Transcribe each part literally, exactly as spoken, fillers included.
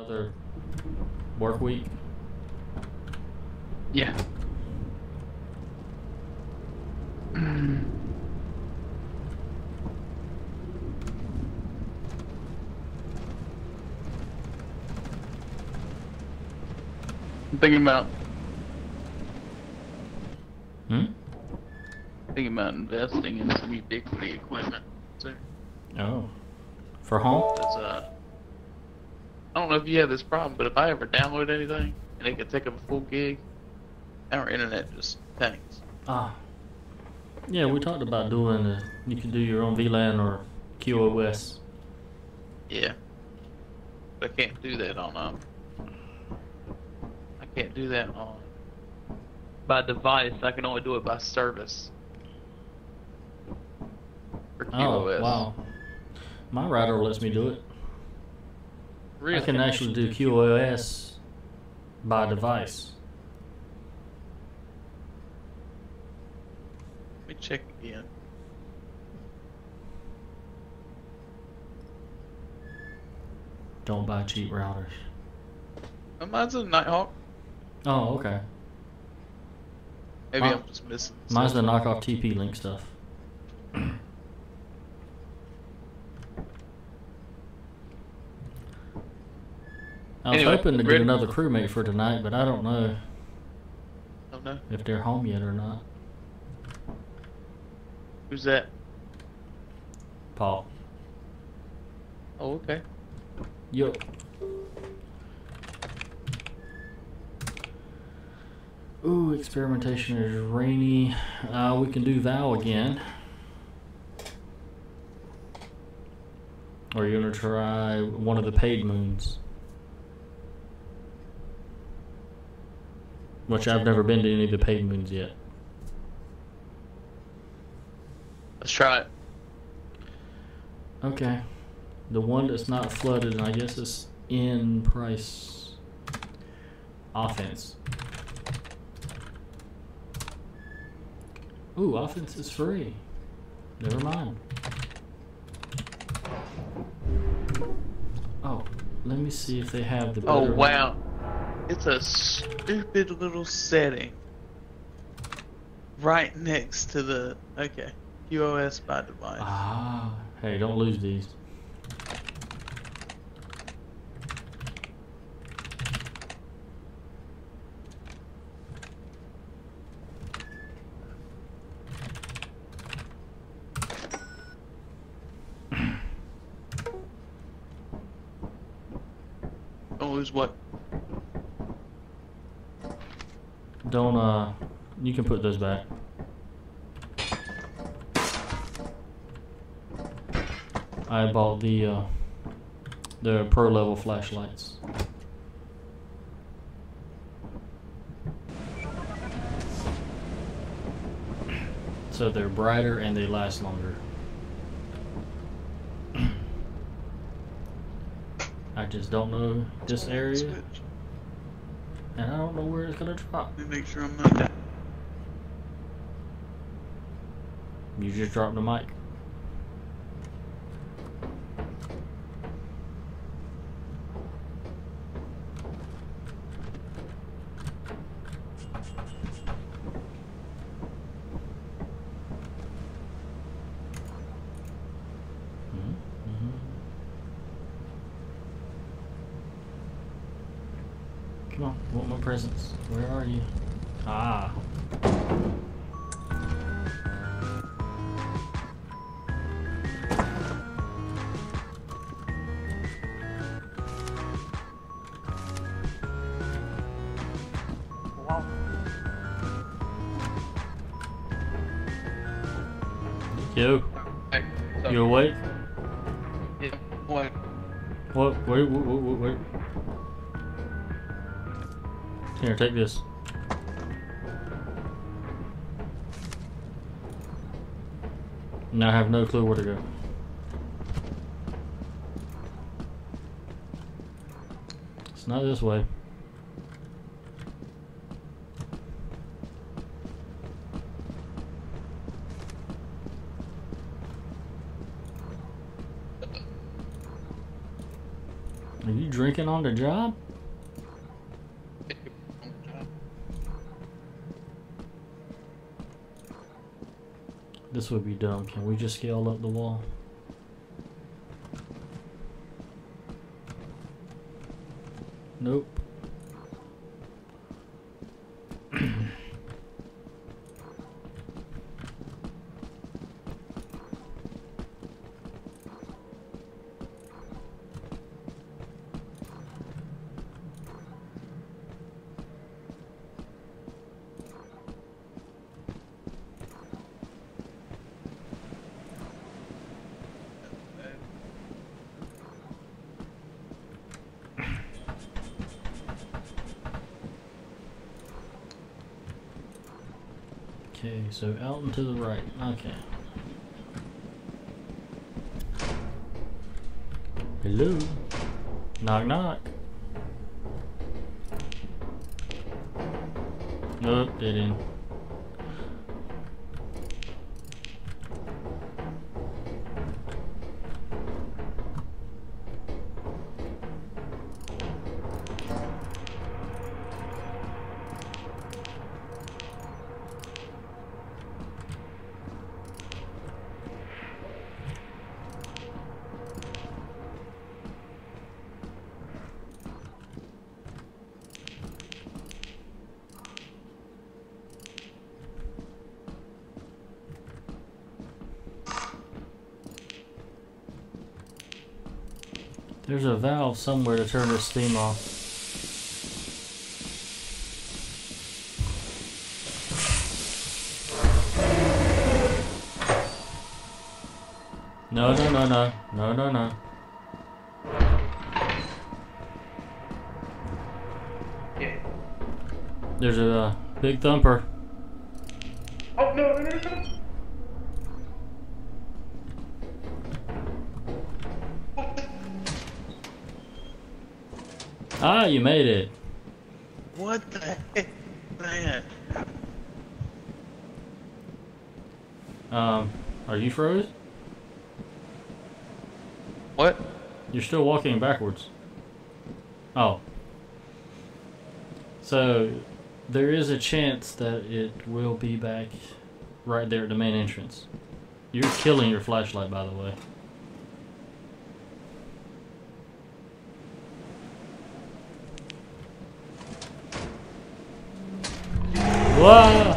Another work week. Yeah. I'm thinking about Hmm? thinking about investing in some ubiquity equipment. So, Oh. For home? it's, uh, I don't know if you have this problem, but if I ever download anything and it could take up a full gig, our internet just tanks. Ah. Yeah, we talked about doing uh you can do your own V LAN or Q o S. Yeah. But I can't do that on um I can't do that on by device. I can only do it by service. For Q o S. Oh, wow. My router lets me do it. Really? I can actually do Q o S by device. Let me check again. Don't buy cheap routers. Oh, mine's a Nighthawk. Oh, okay. Maybe Mine- I'm just missing. Mine's the something. knockoff T P Link stuff. I was Anyway, hoping to get ready? another crewmate for tonight, but I don't know Oh no. if they're home yet or not. Who's that? Paul. Oh, okay. Yo. Ooh, experimentation is rainy. Uh, we can do Val again. Or you're gonna try one of the paid moons. Which I've never been to any of the paid moons yet. Let's try it. Okay. The one that's not flooded, and I guess it's in price. Offense. Ooh, offense is free. Never mind. Oh, let me see if they have the better Oh one. wow. It's a stupid little setting. Right next to the okay. Q o S by device. Ah, hey, don't lose these. Don't lose what? Don't, uh, you can put those back. I bought the, uh, the pro level flashlights. So they're brighter and they last longer. I just don't know this area, Switch. and I don't know where it's gonna drop. Let me make sure I'm not down. You just dropped the mic. Come on, want my presents? Where are you? Ah. Yo, Hey, so, you awake? yeah, what? What? Wait, wait, wait, wait, wait. Here, take this. Now I have no clue where to go. It's not this way. drinking on the job? This would be dumb. Can we just scale up the wall? Nope. Okay, so out and to the right. Okay. Hello? Knock knock. Nope, they didn't. There's a valve somewhere to turn the steam off. No, no, no, no. No, no, no. Yeah. There's a uh, big thumper. Oh, no, no, no, no. Ah, you made it. What the heck, man? Um, are you froze? What? You're still walking backwards. Oh. So, there is a chance that it will be back right there at the main entrance. You're killing your flashlight, by the way. Whoa!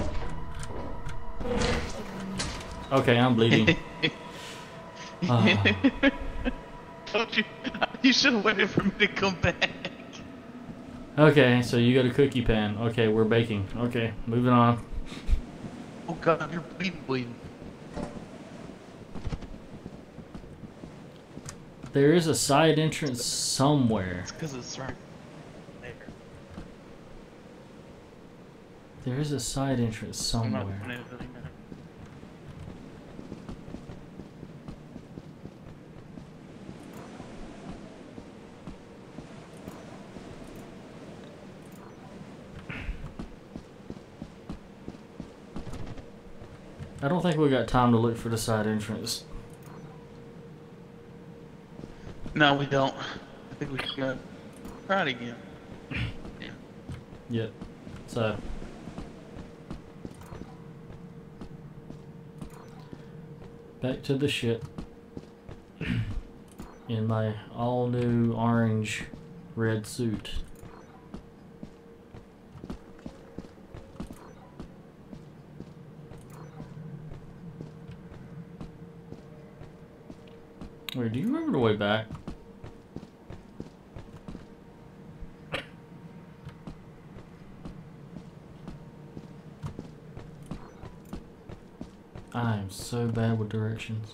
Okay, I'm bleeding. uh. Don't you? You should have waited for me to come back. Okay, so you got a cookie pan. Okay, we're baking. Okay, moving on. Oh God, you're bleeding, bleeding. There is a side entrance somewhere. It's because it's right there. There is a side entrance I'm not somewhere. doing anything now. I don't think we got time to look for the side entrance. No, we don't. I think we should go try it again. Yeah. Yep. So. Back to the ship. In my all new orange red suit. Wait, do you remember the way back? I am so bad with directions.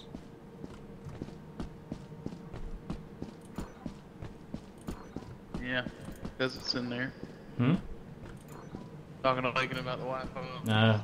Yeah, because it's in there. Hmm? Talking to Lincoln about the Wi-Fi. No.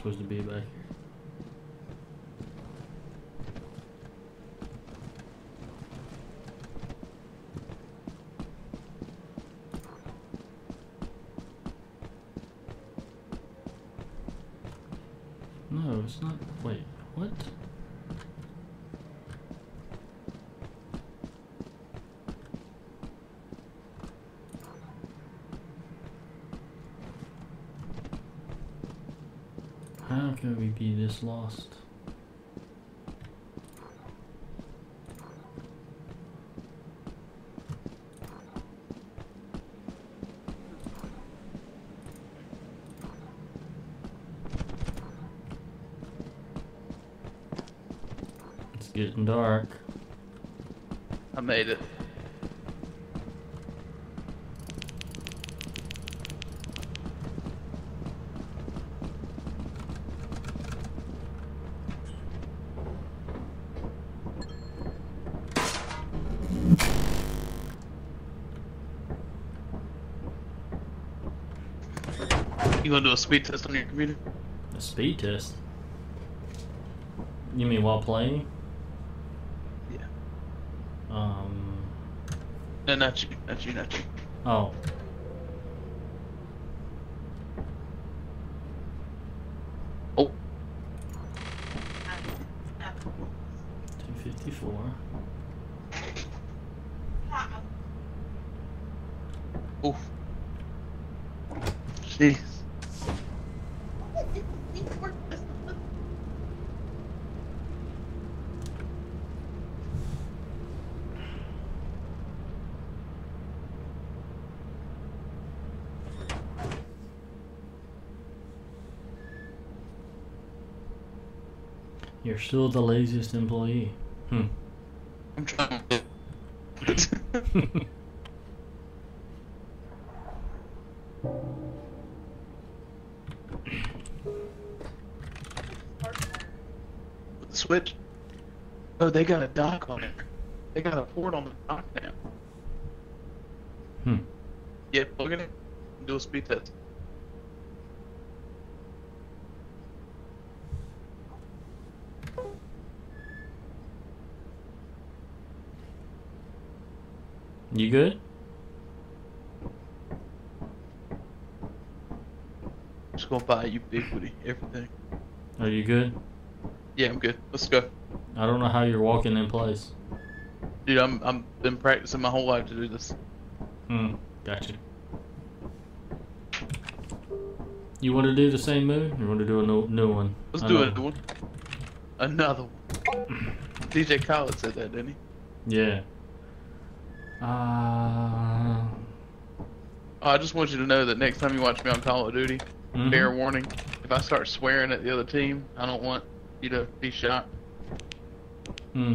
supposed to be back here. No, it's not. Wait, what? How can we be this lost? It's getting dark. I made it. You gonna do a speed test on your computer? A speed test? You mean while playing? Yeah. Um. No, not you, not you, not you. Oh. Oh. two fifty-four. Oof. Jeez. You're still the laziest employee. Hmm. I'm trying to. The switch. Oh, they got a dock on it. They got a port on the dock now. Hmm. Yeah, plug it in. Do a speed test. You good? Just gonna buy ubiquity, everything. Are you good? Yeah, I'm good. Let's go. I don't know how you're walking in place. Dude, I'm I'm been practicing my whole life to do this. Hmm. Gotcha. You want to do the same move? Or you want to do a new, new one? Let's Another do another one. Another one. D J Khaled said that, didn't he? Yeah. Uh. Oh, I just want you to know that next time you watch me on Call of Duty, Mm-hmm. fair warning, if I start swearing at the other team, I don't want you to be shot. Hmm.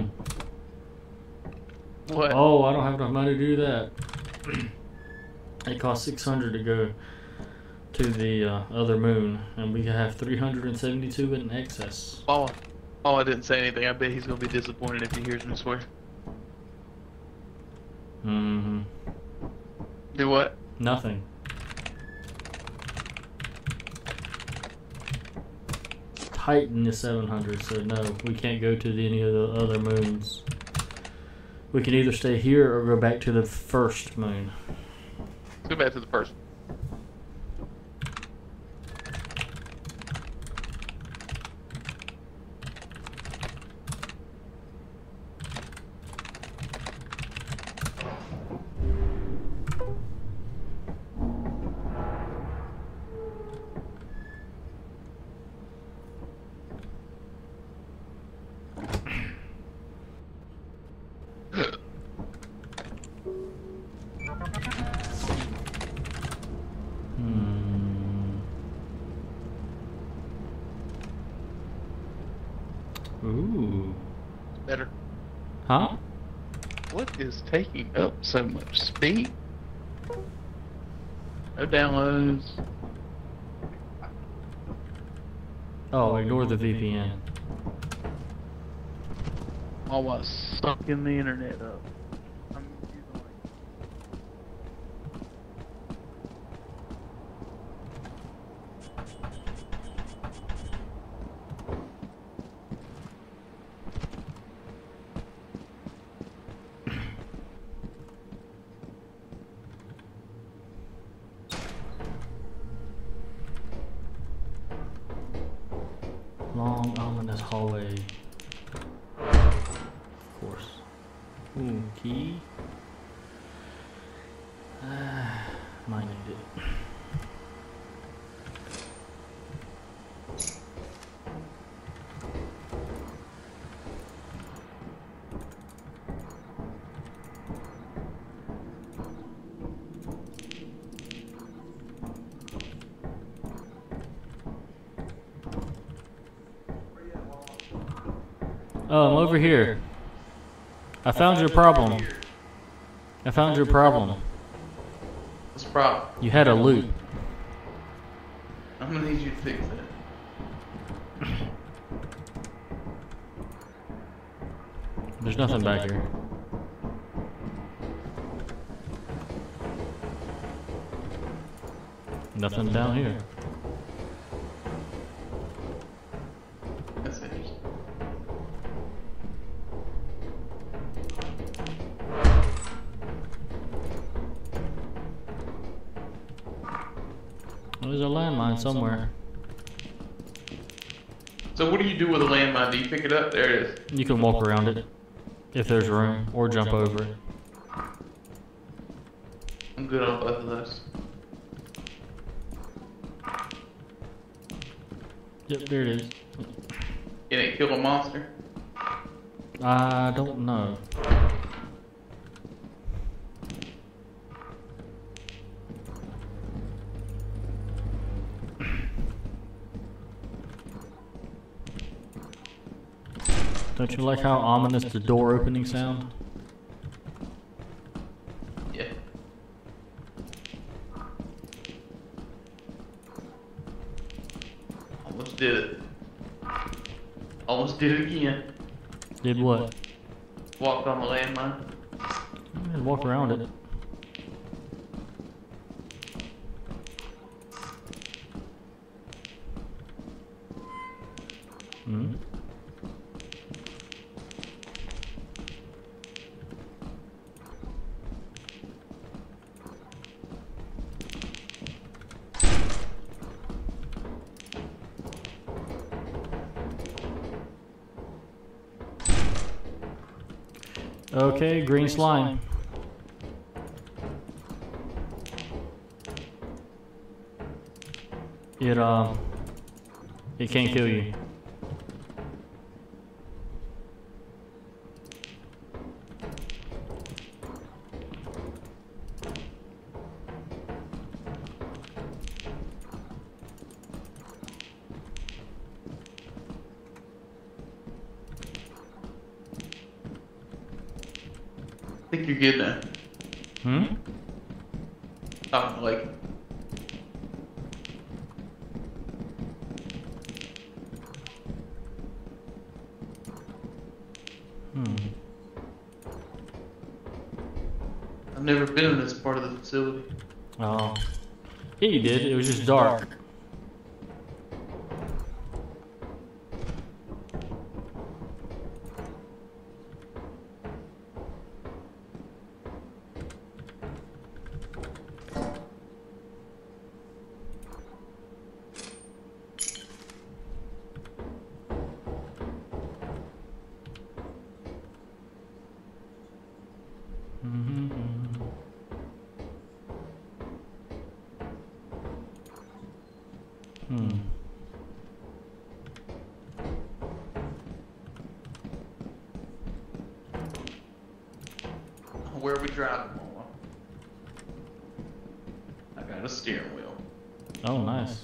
What? Oh, I don't have enough money to do that. It costs six hundred to go to the uh, other moon, and we have three hundred and seventy-two in excess. Oh, oh, I didn't say anything. I bet he's gonna be disappointed if he hears me swear. Mm-hmm. Do what? Nothing. Titan is seven hundred, so no, we can't go to the, any of the other moons. We can either stay here or go back to the first moon. Let's go back to the first. Hmm. Ooh. Better. Huh? What is taking up so much speed? No downloads. Oh, ignore the V P N. While I was sucking the internet up. I'm using like in this hallway. Of course. Ooh, key. Uh, might need it. Oh, I'm over here. I found your problem. I found your problem. What's the problem? You had a loop. I'm gonna need you to fix that. There's nothing back here. Nothing down here. That's interesting. There's a landmine somewhere. So what do you do with a landmine? Do you pick it up? There it is. You can walk around it if there's room, or jump over it. I'm good on both of those. Yep, there it is. Can it kill a monster? I don't know. Don't you like how ominous the door opening sound? Yeah. Almost did it. Almost did it again. Did what? Walked on the landmine. And walk around it. Hmm. Okay, green slime. It um, it can't kill you. I think you're good now. Hmm? Oh, like. Hmm. I've never been in this part of the facility. Oh. Yeah, you did. It was just dark. Mm-hmm. Hmm. Where are we driving, Mama? I got a steering wheel. Oh, nice.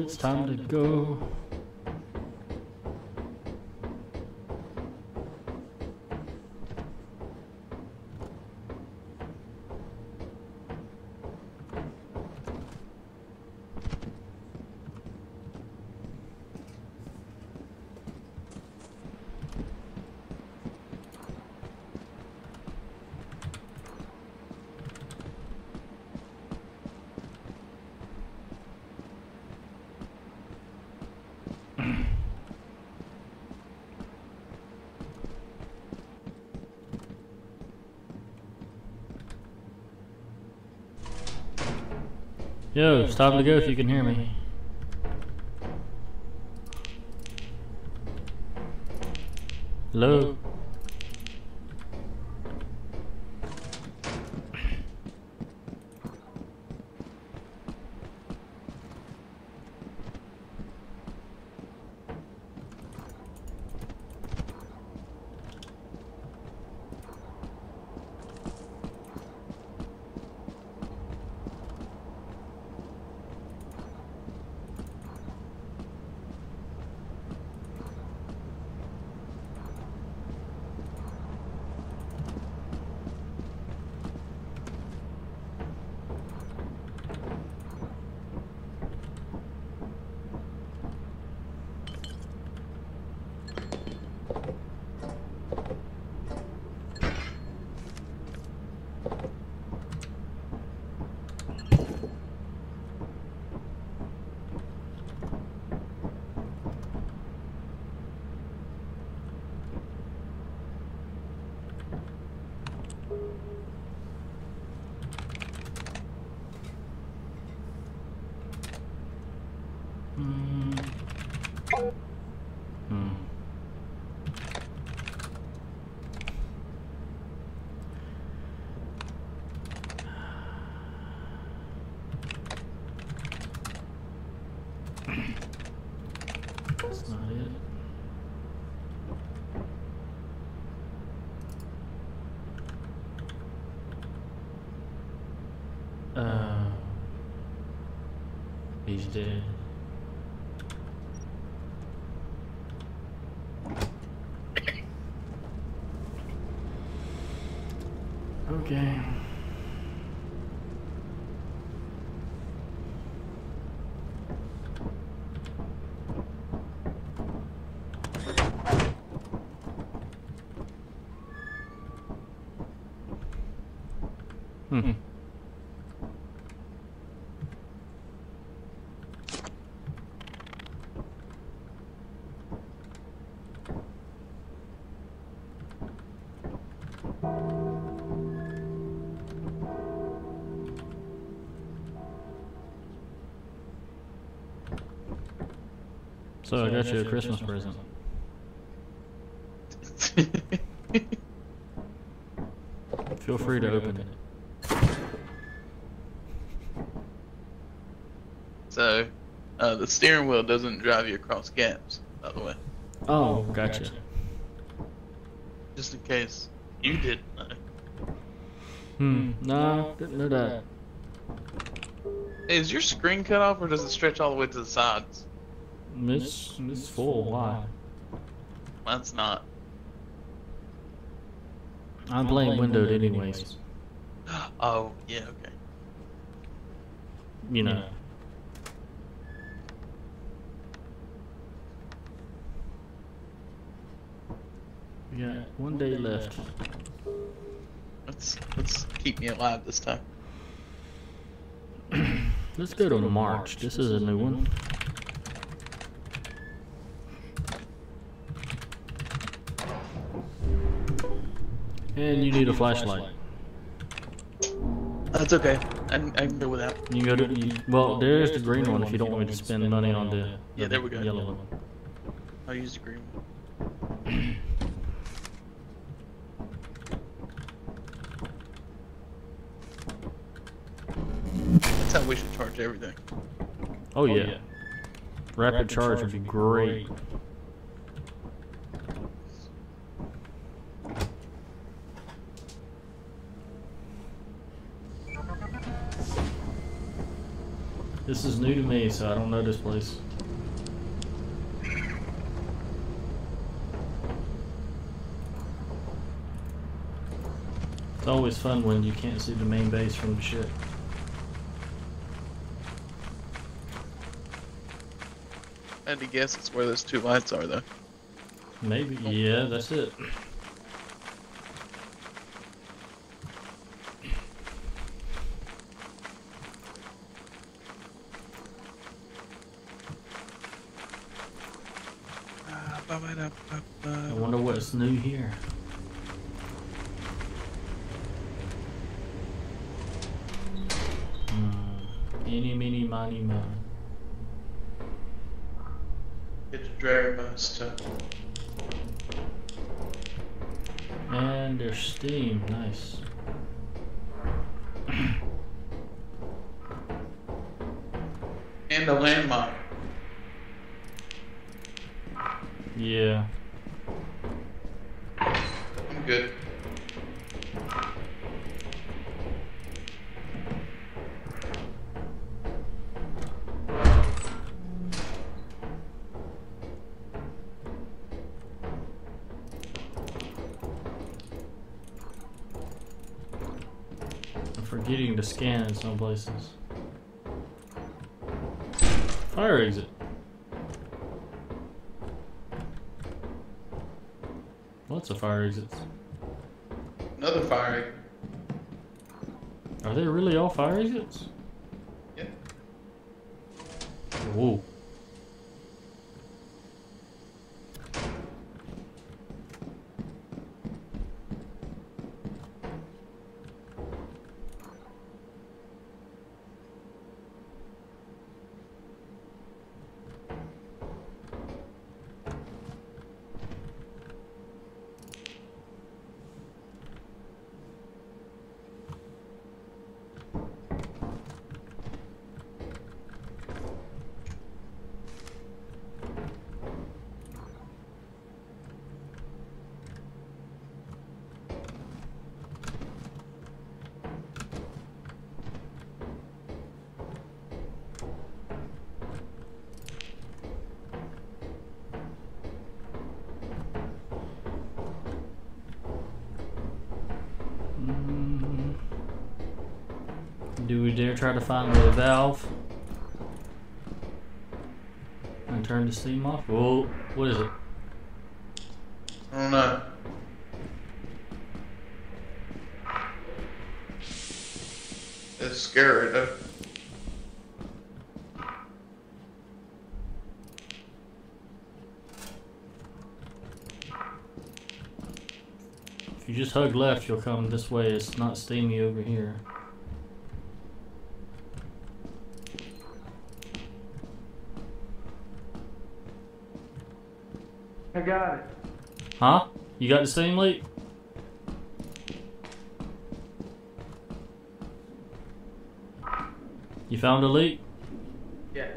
it's time to go. Yo, it's time to go if you can hear me. Hello? Hmm. Hmm. That's not it. Uh, he's dead. Okay. Hmm. So I got you a Christmas present. Feel free to open it. So, uh, the steering wheel doesn't drive you across gaps, by the way. Oh, gotcha. Just in case you didn't know. Hmm. No, didn't know that. Is your screen cut off, or does it stretch all the way to the sides? It's, it's full. Why? Mine's not. I'm playing windowed anyways. Oh, yeah, okay. You know. We got one day left. Let's let's keep me alive this time. Let's go to March. This is a new one. And you need a flashlight. That's okay. I, I can go with that. You go to you, well. There's the green one if you don't want me to spend money on the Yeah, there we go. yellow one. I'll use the green one. That's how we should charge everything. Oh yeah. Rapid charge would be great. This is new to me, so I don't know this place. It's always fun when you can't see the main base from the ship. I had to guess it's where those two lights are, though. Maybe, yeah, that's it. I wonder what's new here. Hmm. Eeny, meeny, miny, mo. Get the drag by stuff. And there's steam, nice. And a landmine. Yeah. I'm good. I'm forgetting to scan in some places. Fire exit. Lots of fire exits. Another fire exit. Are they really all fire exits? Yeah. Whoa. Do we dare try to find the valve and turn the steam off? Whoa, what is it? I don't know. It's scary though. If you just hug left, you'll come this way. It's not steamy over here. I got it. Huh? You got the same leak? You found a leak? Yeah.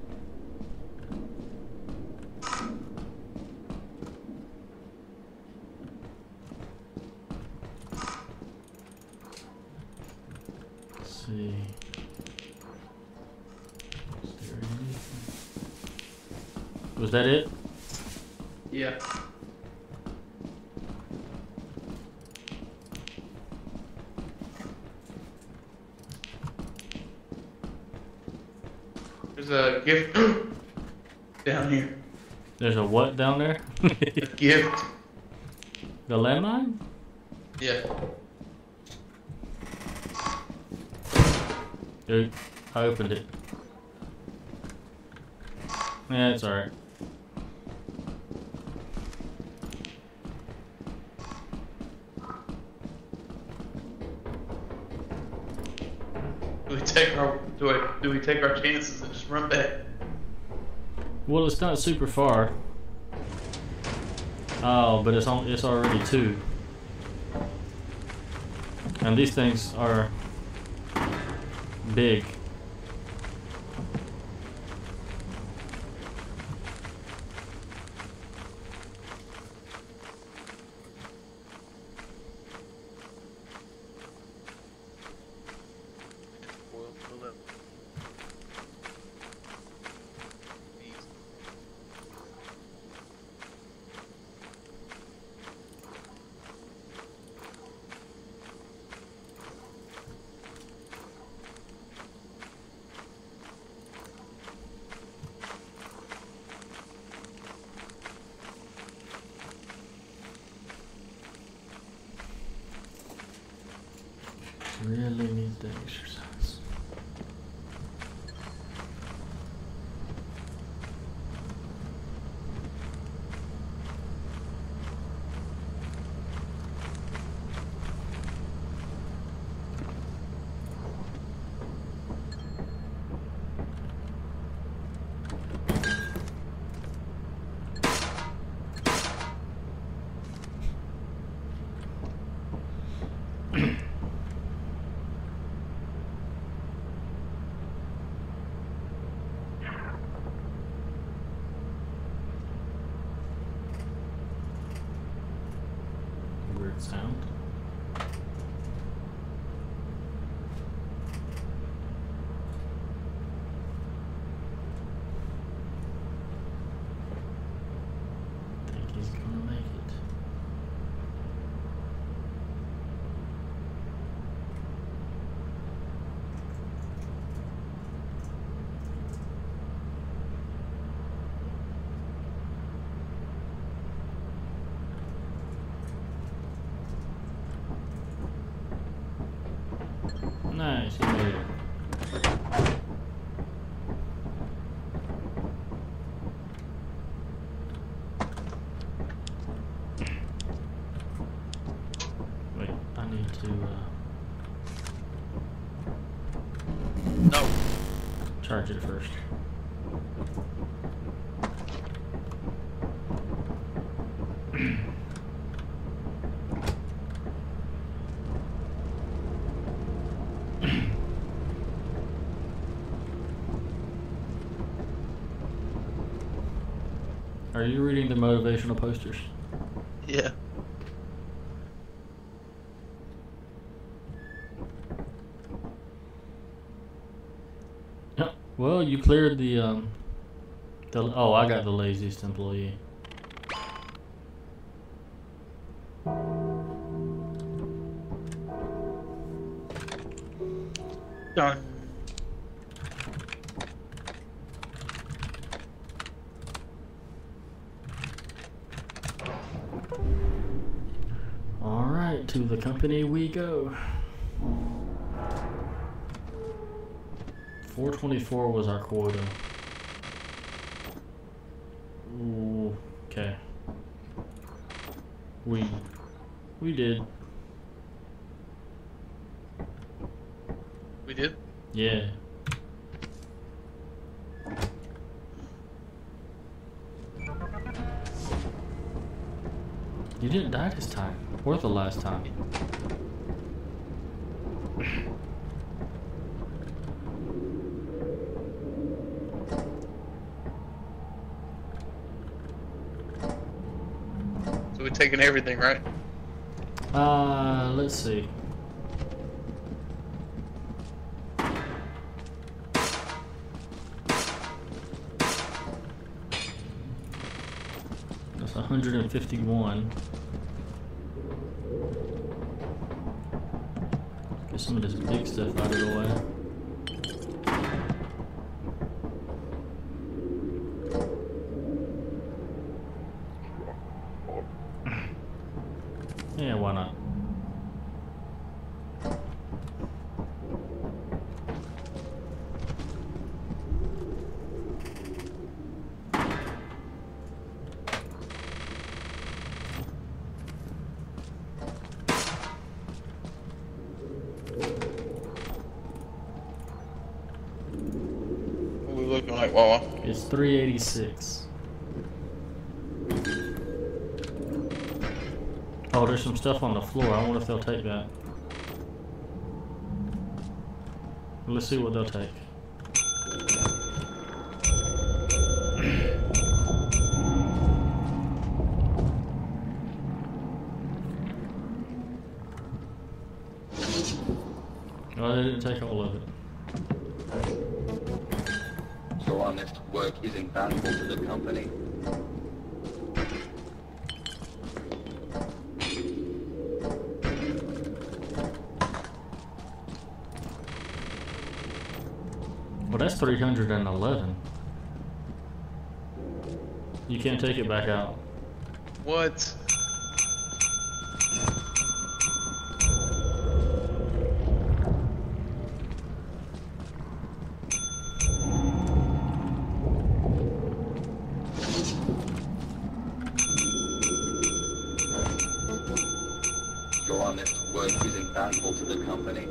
Let's see. Is there anything? Was that it? Yeah. There's a gift down here. There's a what down there? A gift. The landmine? Yeah. Dude, I opened it. Yeah, it's alright. Do we take our do I do we take our chances and just run back? Well, it's not super far. Oh, but it's on. It's already two. And these things are big. Really need the exercise. Weird sound. Think he's gonna make it. Nice, he made it. Wait, I need to uh, No. charge it first. Are you reading the motivational posters? Yeah. Yeah. Well, you cleared the um. The oh, I got the laziest employee. Done. All right, to the company we go. four twenty-four was our quota. Ooh, okay. We we did. We did? Yeah. You didn't die this time, or the last time. So we're taking everything, right? Uh, let's see. That's one hundred fifty-one. Get some of this big stuff out of the way. Yeah, why not? What we looking like, Wawa? It's three eighty-six. Oh, there's some stuff on the floor. I wonder if they'll take that. Let's see what they'll take. Oh, they didn't take all of it. So honest work is invaluable to the company. Well, that's three hundred eleven. You can't take it back out. What? is invaluable to the company.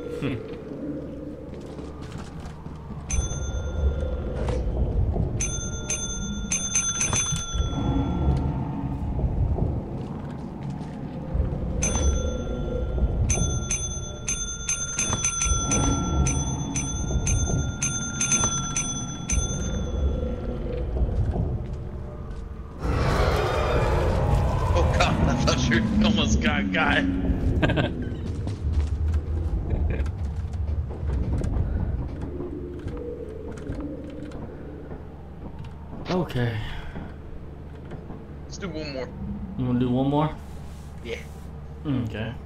Oh god, I thought you almost got guy. Okay. Let's do one more. You wanna do one more? Yeah. Okay.